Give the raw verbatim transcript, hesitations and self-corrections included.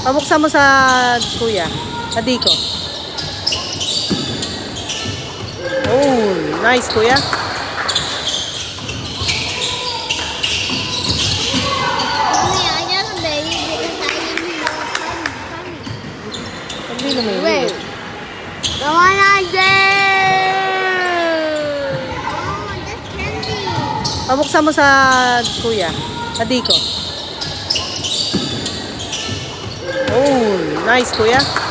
Pabuksan mo sa kuya. Sa Diko. Oh, nice kuya. Wait. Come on, Angel! Oh, that's candy. Pabuksan mo sa kuya. Sa Diko. Oh, nice kuya.